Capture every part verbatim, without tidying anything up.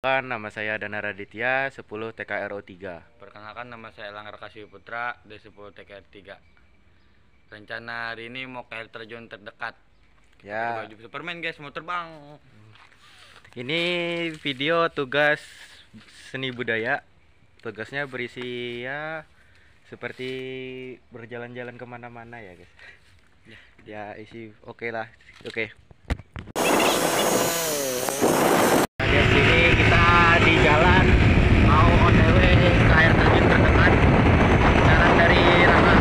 Kan nama saya Dana Raditya, sepuluh T K R O tiga. Perkenalkan, nama saya Langgar Kasih Putra, D sepuluh T K R tiga. Rencana hari ini mau ke air terjun terdekat. Ya, Pakai baju Superman guys, mau terbang. ini video tugas seni budaya. Tugasnya berisi ya seperti berjalan-jalan kemana-mana ya guys. Ya, Ya isi oke lah, oke. Nah, di sini kita di jalan mau O T W ke air terjun terdekat. Jalan dari Rama.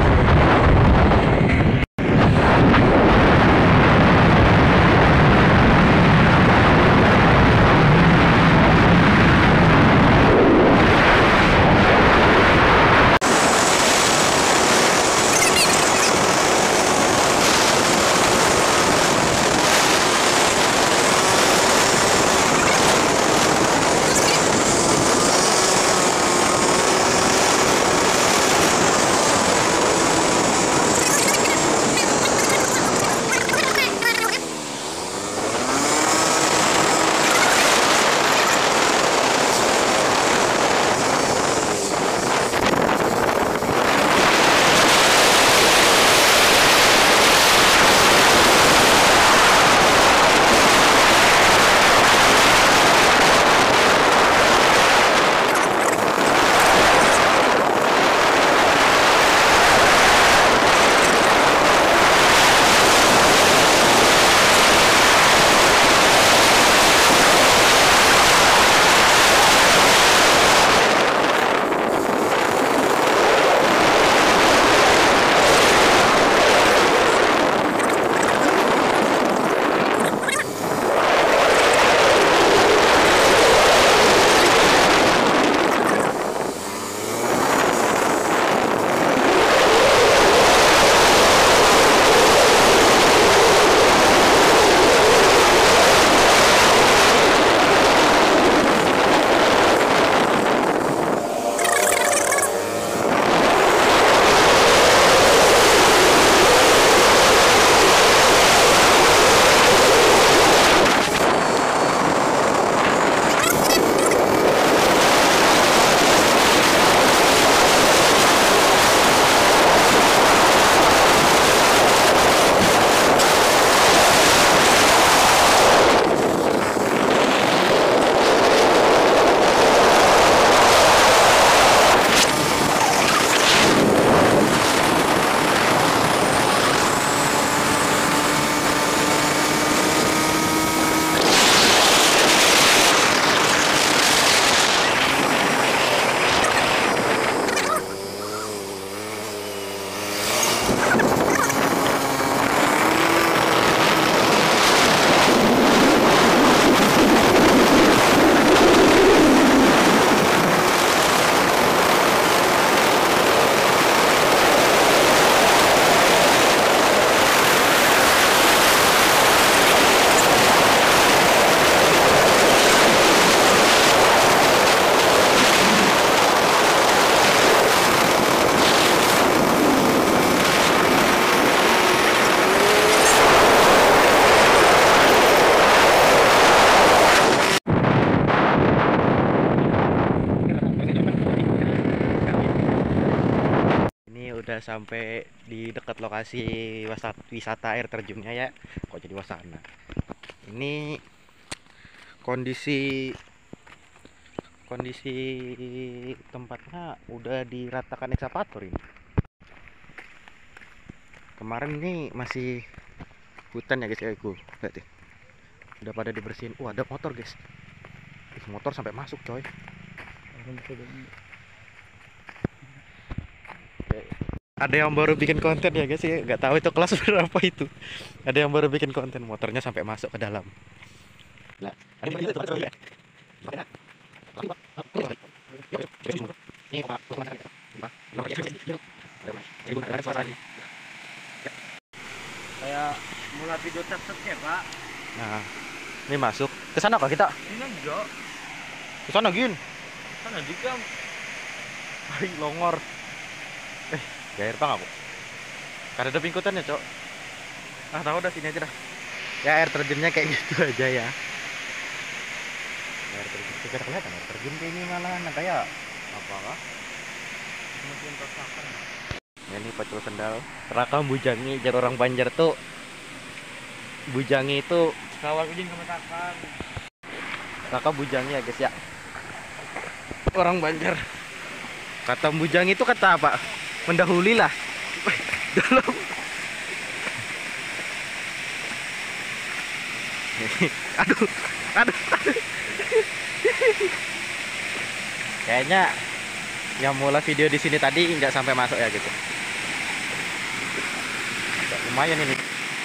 Udah sampai di dekat lokasi wisata air terjunnya ya. Kok jadi wasana? Ini kondisi kondisi tempatnya udah diratakan ekskavator ini. Kemarin ini masih hutan ya guys ya, gue lihat ya. Udah pada dibersihin. Wah, ada motor guys. Ih, motor sampai masuk coy. Ada yang baru bikin konten ya guys ya, nggak tahu itu kelas berapa itu. Ada yang baru bikin konten, motornya sampai masuk ke dalam. Nah, Kayak mulai video tetep ya pak. nah, ini masuk ke sana kok kita? Ini enggak. Ke sana gin. Sana dikam. Hai longor. Eh, gair bang aku. Karena ada pingkutannya cok. Ah tahu udah sini aja dah. Ya air terjunnya kayak gitu aja ya. Air terjun, tidak kelihatan air terjun kayak ini malahan kayak Apakah? Mungkin tersakan. ya, ini pacul sendal. Raka bujangi, jar orang Banjar tuh bujangi itu Kawal kucing kemetakan. Raka bujangi ya guys ya. Orang Banjar. Kata bujangi itu kata apa? Mendahului lah. Dalam. aduh, aduh, aduh. Kayaknya yang mulai video di sini tadi nggak sampai masuk ya gitu. Lumayan ini.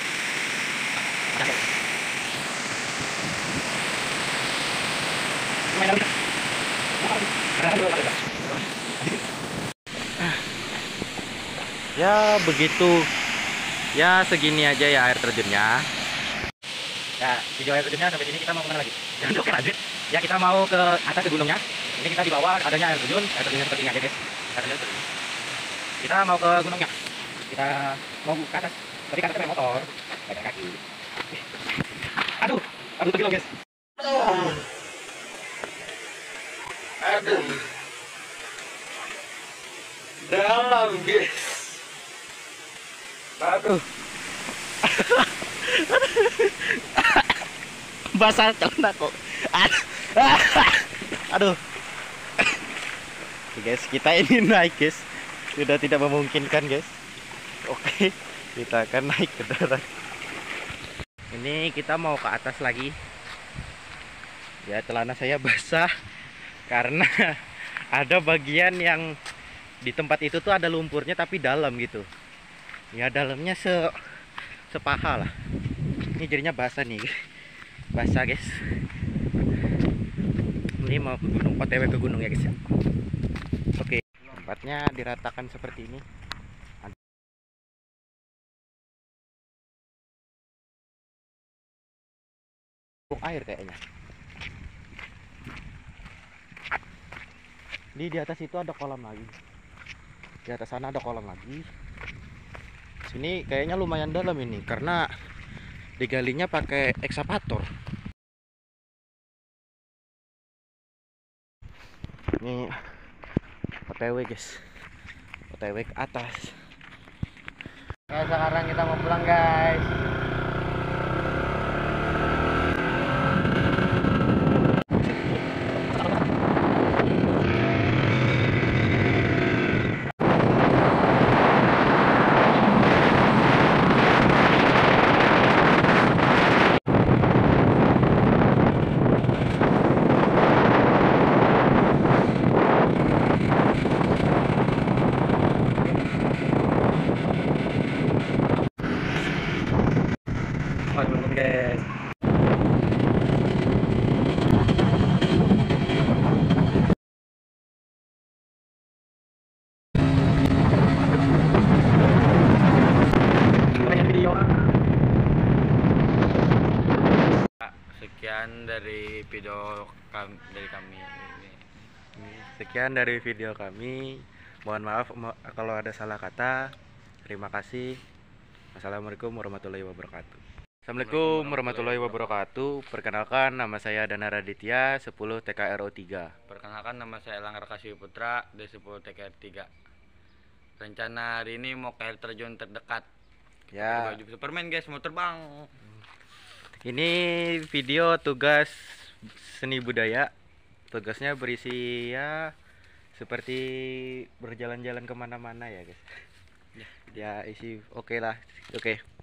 Ya begitu. Ya segini aja ya air terjunnya. Ya video air terjunnya sampai sini. Kita mau kemana lagi? Jangan jauh lanjut. Ya kita mau ke atas ke gunungnya. Ini kita di bawah adanya air terjun. Air terjunnya seperti ini aja guys. Air terjun seperti ini. Kita mau ke gunungnya. Kita mau ke atas. Tapi kan kita pakai motor. Pakai kaki. Aduh, aduh begini guys. Aduh. Aduh. Dalam guys. Aduh. Basah celana kok. Aduh. Oke guys, kita ini naik guys. Sudah tidak memungkinkan guys. Oke, kita akan naik ke darat. Ini kita mau ke atas lagi. Ya celana saya basah karena ada bagian yang di tempat itu tuh ada lumpurnya tapi dalam gitu. Ya dalamnya se sepaha lah. Ini jadinya basah nih, basah guys. Ini mau ke gunung, O T W ke gunung ya guys ya. Oke, tempatnya diratakan seperti ini. Air kayaknya. Di di atas itu ada kolam lagi. Di atas sana ada kolam lagi. Sini kayaknya lumayan dalam ini karena digalinya pakai ekskavator. Ini O T W guys, O T W ke atas. Ya sekarang kita mau pulang guys. Guys. Sekian dari video kami, dari kami ini. Sekian dari video kami. Mohon maaf kalau ada salah kata. Terima kasih. Assalamualaikum warahmatullahi wabarakatuh. Assalamualaikum warahmatullahi wabarakatuh. Perkenalkan, nama saya Dana Raditya, sepuluh T K R O tiga. Perkenalkan, nama saya Elang Rakasih Putra, D sepuluh T K R tiga. Rencana hari ini mau ke air terjun terdekat. Ya. Baju Superman guys, mau terbang. Ini video tugas seni budaya. Tugasnya berisi ya seperti berjalan-jalan kemana-mana ya guys. Ya isi oke okay lah, oke. Okay.